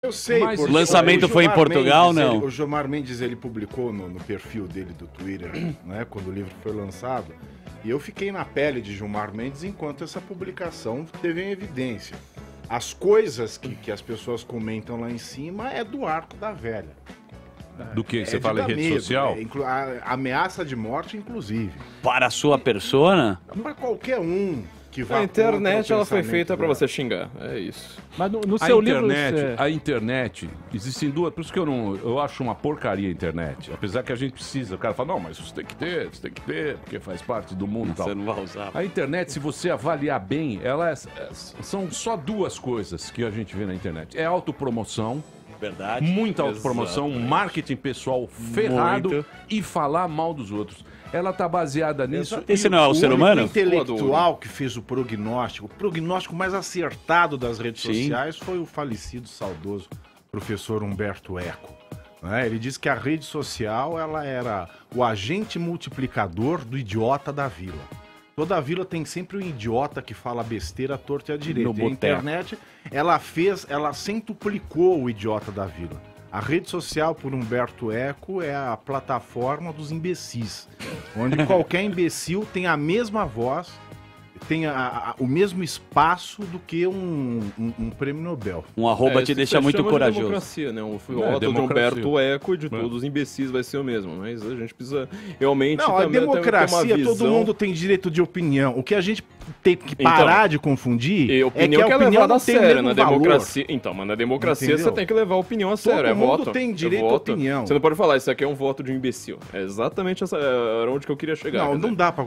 Eu sei. Mas o lançamento foi em Portugal, não? O Gilmar Mendes, ele publicou no perfil dele do Twitter, né, quando o livro foi lançado, e eu fiquei na pele de Gilmar Mendes enquanto essa publicação teve em evidência. As coisas que as pessoas comentam lá em cima é do arco da velha. Do que? Você de fala em dar rede medo, social? a ameaça de morte, inclusive. Para a sua persona? Para qualquer um que vá A internet contra o ela foi pensamento feita para dela. você xingar, é isso. Mas no seu livro... A internet, existem duas, por isso que eu acho uma porcaria a internet, apesar que a gente precisa, o cara fala, não, mas você tem que ter, porque faz parte do mundo e tal. Você não vai usar. A internet, se você avaliar bem, são só duas coisas que a gente vê na internet. É autopromoção, Verdade. muita autopromoção, marketing pessoal ferrado Muito. e falar mal dos outros. Ela tá baseada nisso. Esse não é o ser humano? O intelectual que fez o prognóstico mais acertado das redes Sim. sociais foi o falecido, saudoso professor Humberto Eco. Né? Ele disse que a rede social ela era o agente multiplicador do idiota da vila. Toda vila tem sempre um idiota que fala besteira à torta e à direita. E a internet, ela centuplicou o idiota da vila. A rede social, por Humberto Eco, é a plataforma dos imbecis, onde qualquer imbecil tem a mesma voz, tem o mesmo espaço do que um prêmio Nobel. Um arroba te isso deixa se muito chama de corajoso. democracia, né? O voto de democracia. Humberto Eco e de todos os imbecis vai ser o mesmo, mas a gente precisa realmente Não, a também ter uma democracia, visão... todo mundo tem direito de opinião. O que a gente tem que parar de confundir E é opinião que que a é opinião levada não a tem o sério mesmo na valor. democracia. Então, mas na democracia Entendeu? você tem que levar a opinião a sério. Todo É mundo voto. tem direito à voto. opinião. Você não pode falar, isso aqui é um voto de um imbecil. É exatamente essa, era onde que eu queria chegar. Não, quer não dizer. dá para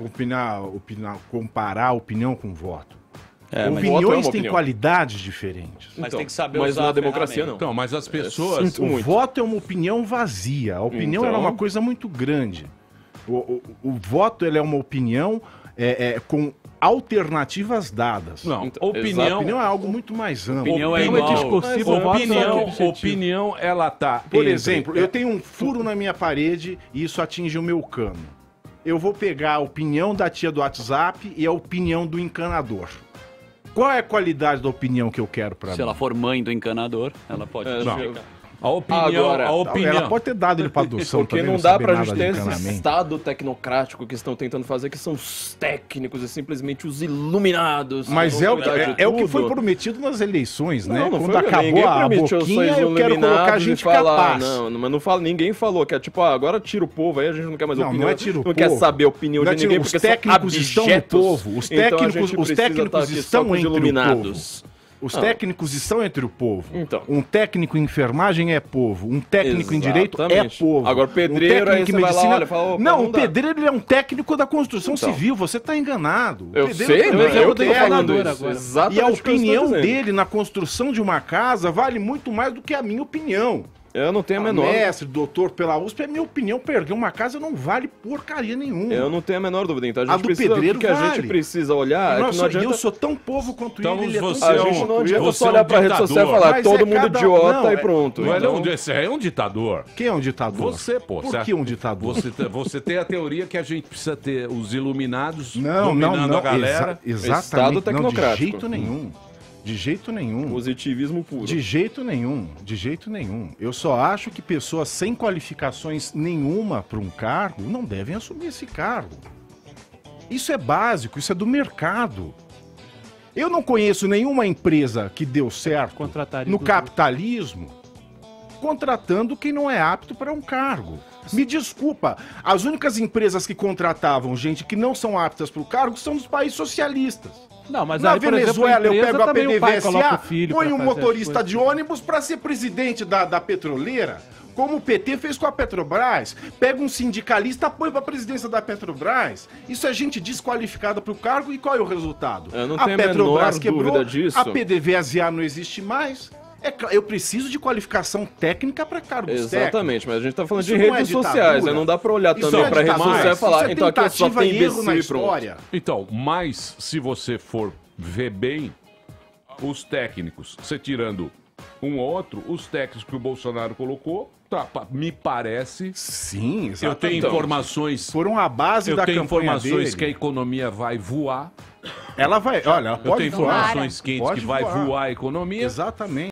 comparar opinião com voto. mas voto é Opiniões uma têm opinião. qualidades diferentes. Mas Então, tem que saber mas usar na a democracia ferramenta. não. Então, mas as pessoas... Sinto O muito. voto é uma opinião vazia. A opinião Então- é uma coisa muito grande. O voto ele é uma opinião com alternativas dadas. Não, Então, A opinião... opinião é algo muito mais amplo. Opinião é Não é igual. discursivo, voto é objetivo. Opinião, ela tá... Por entre- exemplo, eu tenho um furo na minha parede e isso atinge o meu cano. Eu vou pegar a opinião da tia do WhatsApp e a opinião do encanador. Qual é a qualidade da opinião que eu quero para mim? Se ela for mãe do encanador, ela pode... Não. chegar. A opinião... Agora, a opinião... Ela pode ter dado ele para adoção Porque também, não dá saber pra nada gente de ter esse encanamento. estado tecnocrático que estão tentando fazer, que são os técnicos e simplesmente os iluminados. Mas que é vão o, cuidar de é o que foi tudo. prometido nas eleições, né? Não, não Quando foi, acabou ninguém a permitiu os boquinha, seus eu quero colocar a iluminados gente e falar, capaz. Não, mas não fala, ninguém falou que é tipo, agora tira o povo, aí a gente não quer mais Não, opinião. não é tira o não quer povo. saber a opinião Não é de tira- ninguém, os porque técnicos são estão no abjetos. povo. Os Então a técnicos- gente os precisa técnicos estar aqui estão só com os entre o iluminados. Os Não. técnicos estão entre o povo. Então. Um técnico em enfermagem é povo. Um técnico em direito é Exatamente. povo. Agora, pedreiro, um aí técnico você em vai lá, medicina... olha, fala, opa, não, não o dá. pedreiro ele é um técnico da construção Então. civil. Você está enganado. O Eu pedreiro sei, também mas é eu um tô técnico. falando isso. agora. Exatamente E a o que eu estou opinião dizendo. dele na construção de uma casa vale muito mais do que a minha opinião. Eu não tenho a menor... Mestre, doutor pela USP, a minha opinião, perder uma casa não vale porcaria nenhuma. Eu não tenho a menor dúvida. Então a A gente do precisa, pedreiro o que a vale. gente precisa olhar é que não adianta... Eu sou tão povo quanto Então ele é tão você A é gente um- não adianta você só é um olhar pra rede social e ditador. falar Mas todo é mundo cada- idiota não, e pronto. Não, Então, você é um ditador. Quem é um ditador? Você, pô. Por que um ditador? Você tem a teoria que a gente precisa ter os iluminados Não, dominando a galera. Exatamente. Estado Não, de tecnocrático. jeito nenhum. De jeito nenhum. Positivismo puro. De jeito nenhum. De jeito nenhum. Eu só acho que pessoas sem qualificações nenhuma para um cargo não devem assumir esse cargo. Isso é básico, isso é do mercado. Eu não conheço nenhuma empresa que deu certo Contrataria no do- capitalismo contratando quem não é apto para um cargo. Me desculpa, as únicas empresas que contratavam gente que não são aptas para o cargo são dos países socialistas. Não, mas Na aí, por exemplo, Venezuela, eu empresa pego a também o pai coloca PDVSA, o filho põe pra um fazer as motorista coisas. de ônibus para ser presidente da petroleira, como o PT fez com a Petrobras. Pega um sindicalista, põe para a presidência da Petrobras. Isso é gente desqualificada para o cargo e qual é o resultado? Eu não A tenho a Petrobras menor quebrou, dúvida disso. a PDVSA não existe mais. Eu preciso de qualificação técnica para cargos técnicos. Exatamente, mas a gente tá falando Isso de não é redes ditadura. sociais, né? Não dá pra olhar Isso também é pra rede ditadura. social e falar, Isso é então aqui só tentativa tem e erro na imbecil e pronto. história. Então, mas se você for ver bem, os técnicos, você tirando um ou outro, os técnicos que o Bolsonaro colocou, me parece... Sim, exatamente. Eu tenho informações... Foram a base Eu da tenho campanha informações dele. que a economia vai voar. Ela vai, olha, ela Eu pode tenho voar. informações quentes Pode que vai voar. voar a economia. Exatamente.